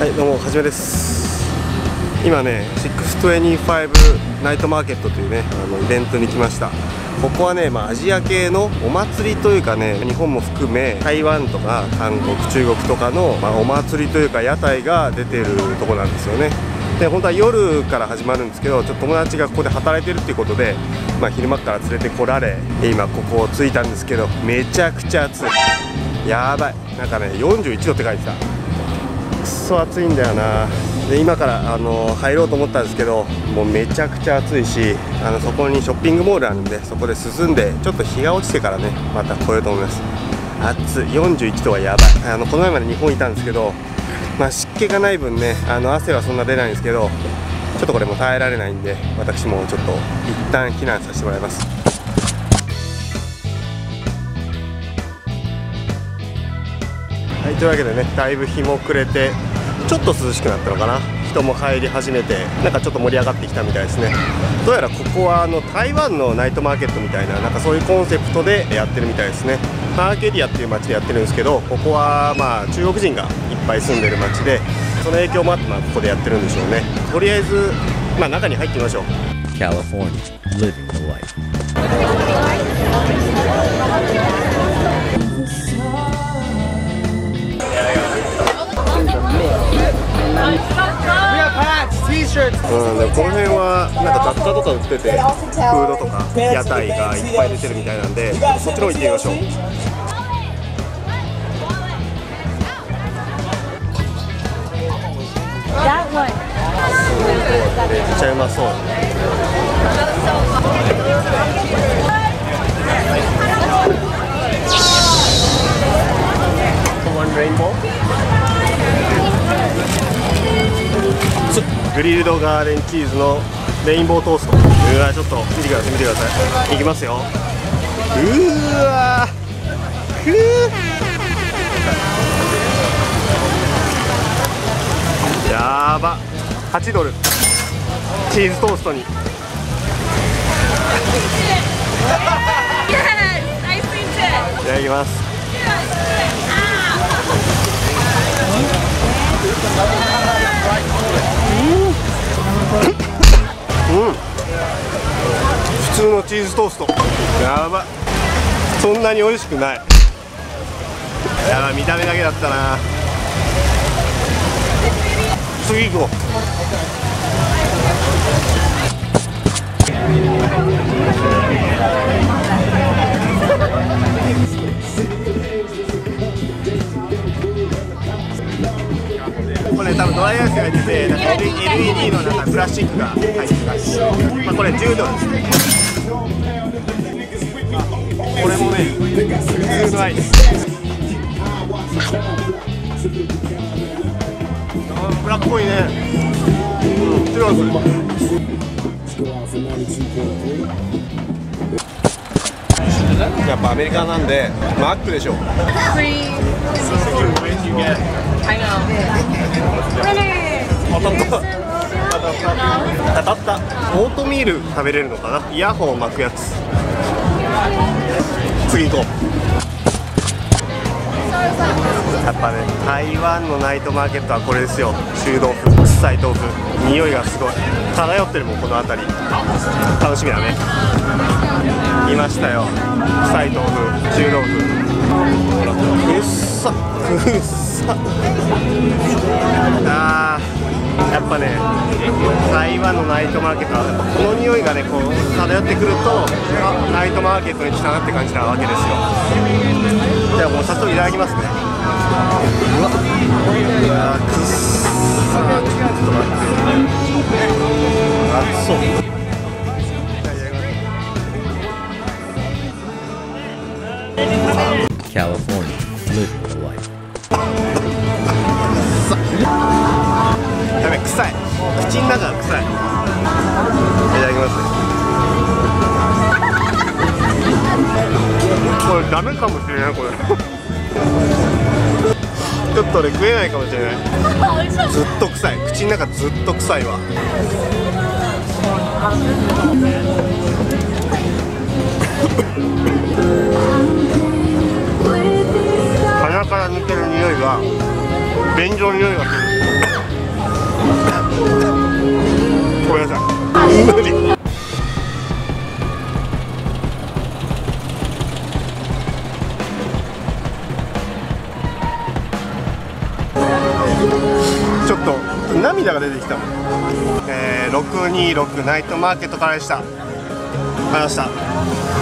はい、どうもはじめです。今ね、625ナイトマーケットというね、イベントに来ました。ここはね、アジア系のお祭りというかね、日本も含め台湾とか韓国、中国とかの、お祭りというか屋台が出てるとこなんですよね。で、本当は夜から始まるんですけど、ちょっと友達がここで働いてるっていうことで、昼間から連れてこられ、今ここ着いたんですけど、めちゃくちゃ暑い。やばい。なんかね、41度って書いてた。くそ暑いんだよな。で、今から入ろうと思ったんですけど、もうめちゃくちゃ暑いし、そこにショッピングモールあるんで、そこで涼んでちょっと日が落ちてからね、また来ようと思います。暑い。41度はやばい。この前まで日本いたんですけど、湿気がない分ね、汗はそんな出ないんですけど、ちょっとこれも耐えられないんで、私もちょっと一旦避難させてもらいます。はい、というわけでね、だいぶ日も暮れてちょっと涼しくなったのかな。人も入り始めて、なんかちょっと盛り上がってきたみたいですね。どうやらここは台湾のナイトマーケットみたいな、なんかそういうコンセプトでやってるみたいですね。アーケディアっていう街でやってるんですけど、ここは中国人がいっぱい住んでる街で、その影響もあってここでやってるんでしょうね。とりあえず中に入ってみましょう。 California, living the life. でもこの辺はなんか雑貨とか売ってて、フードとか屋台がいっぱい出てるみたいなんで、そっちの方行ってみましょう。めっちゃうまそう。グリルドガーデンチーズのレインボートースト。うわ、ちょっと見てください、見てください。いきますよ。うわー、やば。8ドルチーズトーストに。いただきます。普通のチーズトースト。やば。そんなに美味しくない。やば、見た目だけだったな。次行こう。これ多分ドライアイスが入ってて、なんか LED のなんかプラスチックが入ってる感じ。これ10ドルですね。これもね、普通のアイス。脂っこいね。チュロス。やっぱアメリカなんでマックでしょ。当たった。オートミール食べれるのかな。イヤホン巻くやつ。次行こう。やっぱね、台湾のナイトマーケットはこれですよ。臭豆腐、臭い豆腐、匂いがすごい漂ってるもん、この辺り。楽しみだね。いましたよ、臭い豆腐、臭豆腐。くっさくっさ。やっぱね、台湾のナイトマーケットはこの匂いがね、こう漂ってくると、ナイトマーケットに来たなって感じなわけですよ。じゃあもう早速いただきますね。うわ、くっさ。ちょっと待って、熱そう。 California, living the life. やべ、臭い。口の中が臭い。いただきますね。これダメかもしれない、これ。ちょっと俺食えないかもしれない。ずっと臭い。口の中ずっと臭いわ。鼻から抜ける匂いが便所の匂いがする。 無理。ちょっと涙が出てきた。626ナイトマーケットからでした。ありがとうございました。